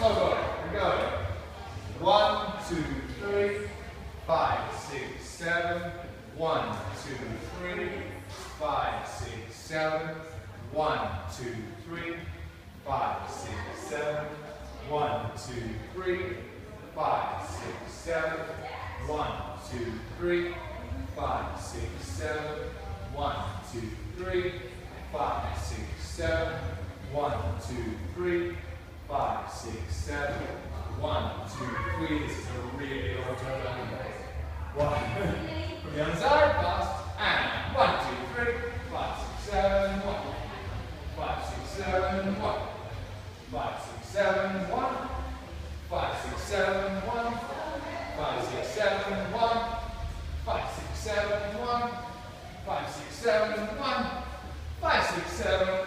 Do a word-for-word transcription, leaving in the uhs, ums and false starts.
Oh, God. We're going. One, two, three, five, six, seven. One, two, three, five, six, seven. One, two, three, five, six, seven. One, two, three, five, six, seven. One, two, three, five, six, seven. One, two, three, five, six, seven. One, two, three, five, six, seven. One, two, three. This is a really long turn. One. From the other side, fast. And one, two, three, five, six, seven. One. Five, six, seven. One. Five, six, seven. One. Five, six, seven. One. Five, six, seven. One. Five, six, seven. One. Five, six, seven. One. Five, six, seven.